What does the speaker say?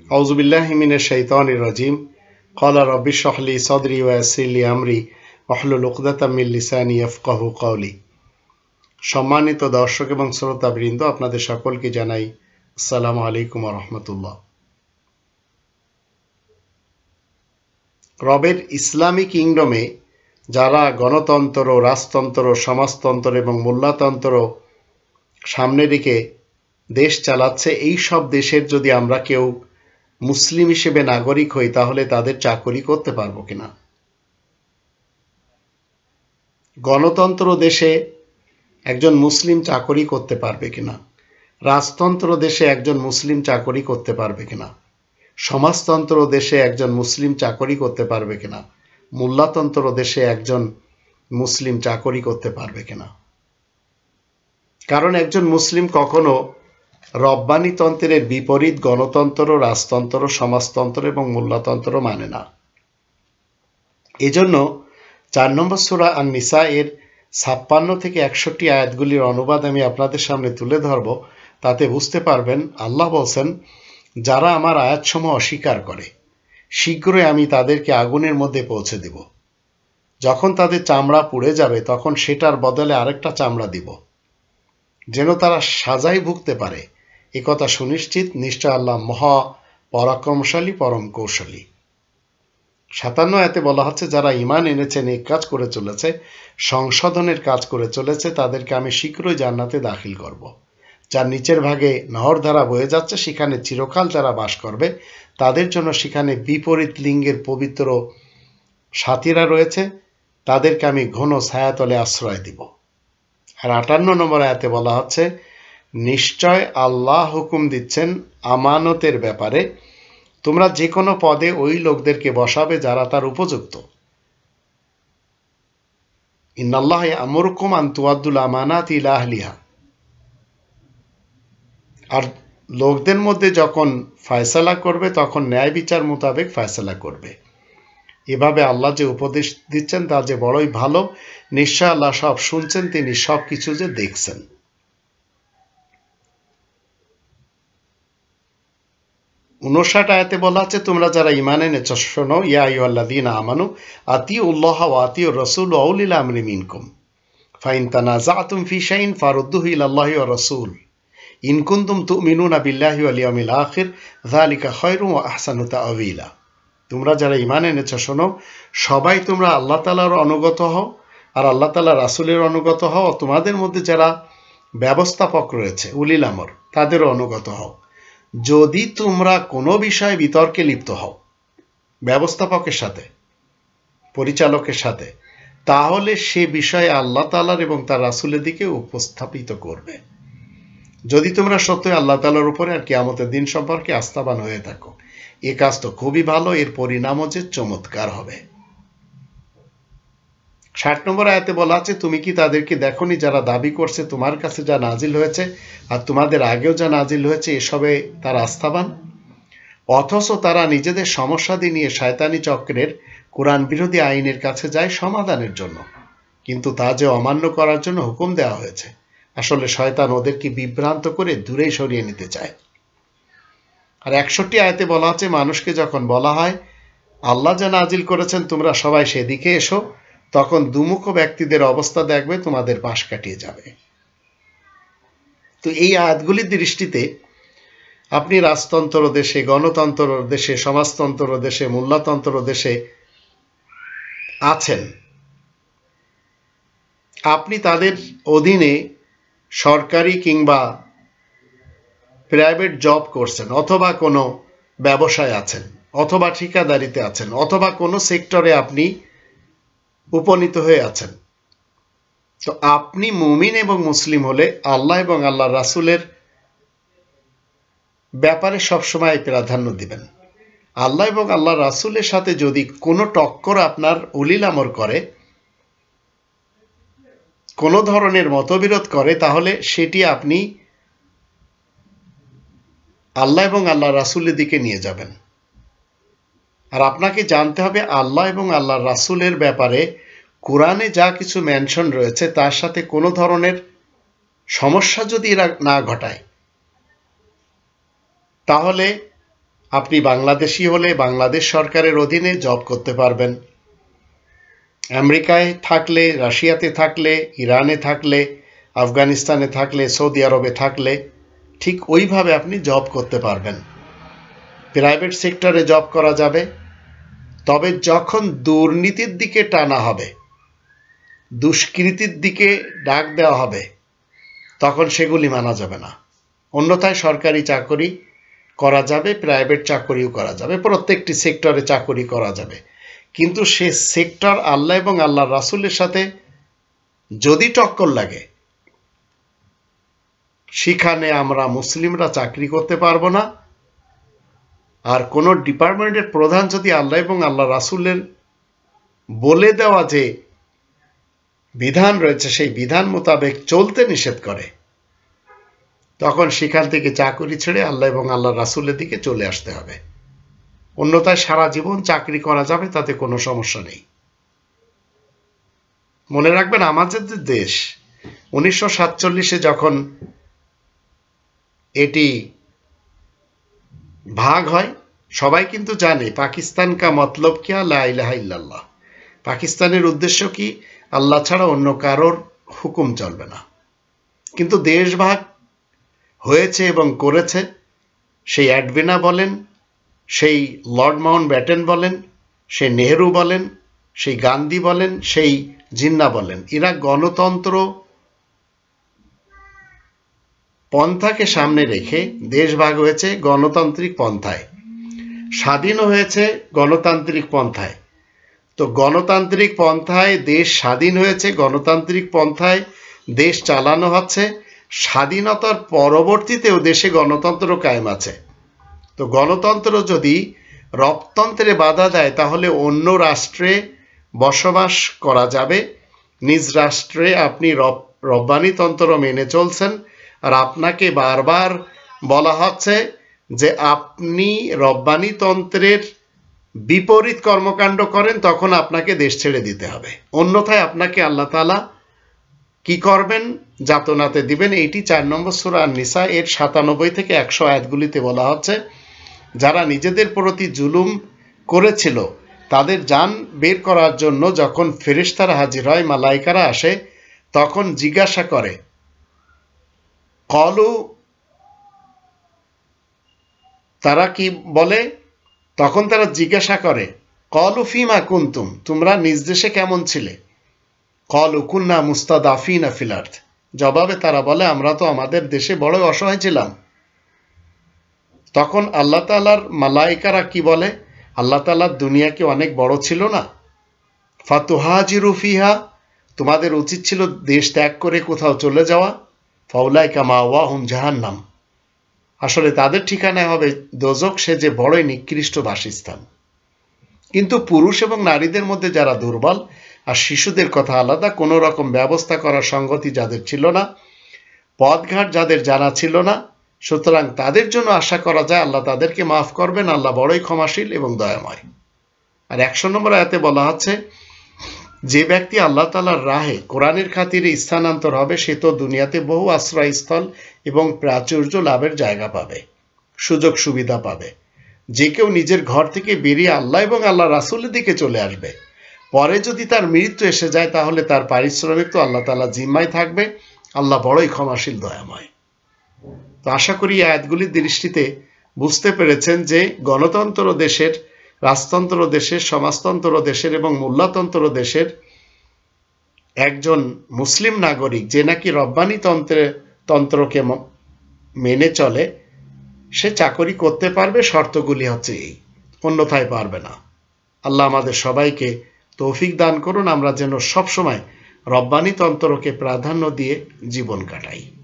আউযু বিল্লাহি মিনাশ শাইতানির রাজিম। ক্বালা রাব্বি ইশরাহ লি সাদরি ওয়া ইয়াসসির লি আমরি ওয়াহলুল উকদাতাম মিন লিসানি ইয়াফকাহু কওলি। সম্মানিত দর্শক এবং শ্রোতাবৃন্দ, আপনাদের সকলকে জানাই আসসালামু আলাইকুম ওয়া রাহমাতুল্লাহ। রবের ইসলামী কিংডমে যারা গণতন্ত্র, রাজতন্ত্র, সমাজতন্ত্র এবং মোল্লাতন্ত্র সামনে রেখে দেশ চালাচ্ছে, এই সব দেশের যদি আমরা কেউ মুসলিম হিসেবে নাগরিক হই, তাহলে তাদের চাকরি করতে পারবো কিনা? গণতন্ত্র দেশে একজন মুসলিম চাকরি করতে পারবে কিনা? রাজতন্ত্র দেশে একজন মুসলিম চাকরি করতে পারবে কিনা? সমাজতন্ত্র দেশে একজন মুসলিম চাকরি করতে পারবে কিনা? মোল্লাতন্ত্র দেশে একজন মুসলিম চাকরি করতে পারবে কিনা? কারণ একজন মুসলিম কখনো রব্বানিতন্ত্রের বিপরীত গণতন্ত্র, রাজতন্ত্র, সমাজতন্ত্র এবং মোল্লাতন্ত্র মানে না। এজন্য 4 নম্বর সূরা আন-নিসা এর 56 থেকে 61 আয়াতগুলির অনুবাদ আমি আপনাদের সামনে তুলে ধরব। তাতে বুঝতে পারবেন, আল্লাহ বলছেন, যারা আমার আয়াতসমূহ অস্বীকার করে, শীঘ্রই আমি তাদেরকে আগুনের মধ্যে পৌঁছে দেব। যখন তাদের চামড়া পুড়ে যাবে, তখন সেটার বদলে আরেকটা চামড়া দিব, যেন তারা সাজাই ভুগতে পারে। একথা সুনিশ্চিত, নিশ্চয় আল্লাহ মহা পরাক্রমশালী, পরম কৌশলী। 57 আয়াতে বলা হচ্ছে, যারা ঈমান এনেছে, নেক কাজ করে চলেছে, সংশোধনের কাজ করে চলেছে, তাদেরকে আমি শীঘ্রই জান্নাতে দাখিল করব, যার নিচের ভাগে নহর ধারা বয়ে যাচ্ছে, সেখানে চিরকাল যারা বাস করবে, তাদের জন্য সেখানে বিপরীত লিঙ্গের পবিত্র সাথীরা রয়েছে, তাদেরকে আমি ঘন ছায়াতলে আশ্রয় দিব। আর 58 নম্বর আয়াতে বলা হচ্ছে, নিশ্চয় আল্লাহ হুকুম দিচ্ছেন আমানতের ব্যাপারে, তোমরা যে কোনো পদে ওই লোকদেরকে বসাবে যারা তার উপযুক্ত। ইন্নাল্লাহ ইয়ামুরুকুম আন তুআদ্দুল আমানাতি ইলা আহলিহা। আর লোকদের মধ্যে যখন ফয়সালা করবে, তখন ন্যায় বিচার মোতাবেক ফয়সালা করবে। এভাবে আল্লাহ যে উপদেশ দিচ্ছেন তা যে বড়ই ভালো। নিশ্চয় আল্লাহ সব শুনছেন, তিনি সব কিছু যে দেখছেন। 59 আয়াতে বলা আছে, তোমরা যারা ঈমান এনেছো শোনো, ইয়া আইয়ুহাল্লাযীনা আমানু আতিউল্লাহ ওয়া আতিউর রাসূল ওয়া উলিল আমরি মিনকুম ফাইন তানাযাতুম ফি শাইইন ফারুদ্দুহু ইলাল্লাহি ওয়া রাসূল ইন কুনতুম তুমিনুনা বিল্লাহি ওয়াল ইয়াউমিল আখির যালিকা খায়রুন ওয়া আহসানু তা'ওয়িলা। তোমরা যারা ঈমান এনেছো শোনো, সবাই তোমরা আল্লাহ তাআলার অনুগত হও আর আল্লাহ তাআলার রাসূলের অনুগত হও। তোমাদের মধ্যে যারা ব্যবস্থাপক রয়েছে, উলিল আমর, তাদেরও অনুগত হও। যদি তোমরা কোনো বিষয়ে বিতর্কে লিপ্ত হও ব্যবস্থাপকের সাথে, পরিচালকের সাথে, তাহলে সে বিষয়ে আল্লাহ তাআলার এবং তার রাসূলের দিকে উপস্থাপিত করবে। যদি তোমরা সত্যই আল্লাহ তাআলার উপরে আর কিয়ামতের দিন সম্পর্কে আস্থাবান হয়ে থাকো, এ কাজ তো খুবই ভালো, এর পরিণামও যে চমৎকার হবে। 60 নম্বর আয়াতে বলা আছে, তুমি কি তাদেরকে দেখোনি যারা দাবি করছে তোমার কাছে যা নাজিল হয়েছে আর তোমাদের আগেও যা নাজিল হয়েছে এসবে তারা আস্থাবান, অথচ তারা নিজেদের সমস্যাদি নিয়ে শয়তানি চক্রের কোরআন বিরোধী আইনের কাছে যায় সমাধানের জন্য, কিন্তু তা যে অমান্য করার জন্য হুকুম দেওয়া হয়েছে। আসলে শয়তান ওদেরকে বিভ্রান্ত করে দূরে সরিয়ে নিতে চায়। আর 61 আয়াতে বলা আছে, মানুষকে যখন বলা হয় আল্লাহ যা নাজিল করেছেন তোমরা সবাই সেদিকে এসো, তখন দুমুখ ব্যক্তিদের অবস্থা দেখবে তোমাদের পাশ কাটিয়ে যাবে। তো এই আয়াতগুলির দৃষ্টিতে আপনি রাজতন্ত্র দেশে, গণতন্ত্র দেশে, সমাজতন্ত্র দেশে, মোল্লাতন্ত্র দেশে আছেন, আপনি তাদের অধীনে সরকারি কিংবা প্রাইভেট জব করছেন, অথবা কোনো ব্যবসায় আছেন, অথবা ঠিকাদারিতে আছেন, অথবা কোনো সেক্টরে আপনি উপনীত হয়ে আছেন। তো আপনি মুমিন এবং মুসলিম হলে আল্লাহ এবং আল্লাহর রাসূলের ব্যাপারে সবসময় প্রাধান্য দিবেন। আল্লাহ এবং আল্লাহর রাসূলের সাথে যদি কোনো টক্কর আপনার উলিল আমর করে, কোনো ধরনের মতবিরোধ করে, তাহলে সেটি আপনি আল্লাহ এবং আল্লাহর রাসূলের দিকে নিয়ে যাবেন। আর আপনাকে জানতে হবে, আল্লাহ এবং আল্লাহর রাসূলের ব্যাপারে কোরআনে যা কিছু মেনশন রয়েছে তার সাথে কোনো ধরনের সমস্যা যদি এরা না ঘটায়, তাহলে আপনি বাংলাদেশি হলে বাংলাদেশ সরকারের অধীনে জব করতে পারবেন। আমেরিকায় থাকলে, রাশিয়াতে থাকলে, ইরানে থাকলে, আফগানিস্তানে থাকলে, সৌদি আরবে থাকলে ঠিক ওইভাবে আপনি জব করতে পারবেন। প্রাইভেট সেক্টরে জব করা যাবে, তবে যখন দুর্নীতির দিকে টানা হবে, দুষ্কৃতির দিকে ডাক দেওয়া হবে, তখন সেগুলি মানা যাবে না। অন্যথায় সরকারি চাকরি করা যাবে, প্রাইভেট চাকরিও করা যাবে, প্রত্যেকটি সেক্টরে চাকরি করা যাবে, কিন্তু সে সেক্টর আল্লাহ এবং আল্লাহ রাসূলের সাথে যদি টক্কর লাগে, সেখানে আমরা মুসলিমরা চাকরি করতে পারবো না। আর কোন ডিপার্টমেন্টের প্রধান যদি আল্লাহ এবং আল্লাহ রাসূলের বলে দেওয়া যে বিধান রয়েছে সেই বিধান মোতাবেক চলতে নিষেধ করে, তখন সেখান থেকে চাকরি ছেড়ে আল্লাহ এবং আল্লাহ রাসূলের দিকে চলে আসতে হবে। অন্যথায় সারা জীবন চাকরি করা যাবে, তাতে কোনো সমস্যা নেই। মনে রাখবেন, আমাদের দেশ 1947-এ যখন এটি ভাগ হয়, সবাই কিন্তু জানে পাকিস্তান কা মতলব কিয়া, লা ইলাহা ইল্লাল্লাহ। পাকিস্তানের উদ্দেশ্য কি? আল্লাহ ছাড়া অন্য কারোর হুকুম চলবে না। কিন্তু দেশ ভাগ হয়েছে এবং করেছে সেই অ্যাডভিনা বলেন, সেই লর্ড মাউন্ট ব্যাটেন বলেন, সেই নেহেরু বলেন, সেই গান্ধী বলেন, সেই জিন্না বলেন, এরা গণতন্ত্র পন্থাকে সামনে রেখে দেশ ভাগ হয়েছে গণতান্ত্রিক পন্থায়, স্বাধীনও হয়েছে গণতান্ত্রিক পন্থায়। তো গণতান্ত্রিক পন্থায় দেশ স্বাধীন হয়েছে, গণতান্ত্রিক পন্থায় দেশ চালানো হচ্ছে, স্বাধীনতার পরবর্তীতেও দেশে গণতন্ত্র কায়েম আছে। তো গণতন্ত্র যদি রবতন্ত্রে বাধা দেয়, তাহলে অন্য রাষ্ট্রে বসবাস করা যাবে, নিজ রাষ্ট্রে আপনি রব্বানিতন্ত্র মেনে চলছেন, আর আপনাকে বারবার বলা হচ্ছে যে আপনি রব্বানিতন্ত্রের বিপরীত কর্মকাণ্ড করেন, তখন আপনাকে দেশ ছেড়ে দিতে হবে। অন্যথায় আপনাকে আল্লাহ তাআলা কি করবেন? যাতনাতে দিবেন। এইটি 4 নম্বর সূরা আন-নিসা এর 97 থেকে 100 আয়াতগুলিতে বলা হচ্ছে। যারা নিজেদের প্রতি জুলুম করেছিল, তাদের জান বের করার জন্য যখন ফেরেশতারা হাজির হয়, মালাইকারা আসে, তখন জিজ্ঞাসা করে, কলু, তারা কি বলে? তখন তারা জিজ্ঞাসা করে, কলু ফিমা কুনতুম, তোমরা নিজ দেশে কেমন ছিলে? কলু কুন্না মুস্তাদাফিনা ফিল আরদ, জবাবে তারা বলে, আমরা তো আমাদের দেশে বড় অসহায় ছিলাম। তখন আল্লাহ তাআলার মালাইকারা কি বলে? আল্লাহ তাআলার দুনিয়া কি অনেক বড় ছিল না? ফাতুহাজিরু ফিহা, তোমাদের উচিত ছিল দেশ ত্যাগ করে কোথাও চলে যাওয়া। ফাউলাইকা মাওয়াহুম জাহান্নাম, আসলে তাদের ঠিকানায় হবে দোজখ, সে যে বড়ই নিকৃষ্ট বাসস্থান। কিন্তু পুরুষ এবং নারীদের মধ্যে যারা দুর্বল, আর শিশুদের কথা আলাদা, কোনো রকম ব্যবস্থা করার সঙ্গতি যাদের ছিল না, পথঘাট যাদের জানা ছিল না, সুতরাং তাদের জন্য আশা করা যায় আল্লাহ তাদেরকে মাফ করবেন। আল্লাহ বড়ই ক্ষমাশীল এবং দয়াময়। আর 100 নম্বর আয়াতে বলা হচ্ছে, যে ব্যক্তি আল্লাহ তাআলার রাহে কোরআনের খাতিরে স্থানান্তর হবে, সে তো দুনিয়াতে বহু আশ্রয়স্থল এবং প্রাচুর্য লাভের জায়গা পাবে, সুযোগ সুবিধা পাবে। যে কেউ নিজের ঘর থেকে বেরিয়ে আল্লাহ এবং আল্লাহ রাসূলের দিকে চলে আসবে, পরে যদি তার মৃত্যু এসে যায়, তাহলে তার পারিশ্রমিক তো আল্লাহ তাআলা জিম্মায় থাকবে। আল্লাহ বড়ই ক্ষমাশীল দয়াময়। তো আশা করি আয়াতগুলির দৃষ্টিতে বুঝতে পেরেছেন যে গণতন্ত্র দেশের, রাজতন্ত্র দেশের, সমাজতন্ত্র দেশের এবং মোল্লাতন্ত্র দেশের একজন মুসলিম নাগরিক যে নাকি রব্বানি তন্ত্রকে মেনে চলে, সে চাকরি করতে পারবে। শর্তগুলি হচ্ছে এই, অন্যথায় পারবে না। আল্লাহ আমাদের সবাইকে তৌফিক দান করুন, আমরা যেন সবসময় রব্বানি তন্ত্রকে প্রাধান্য দিয়ে জীবন কাটাই।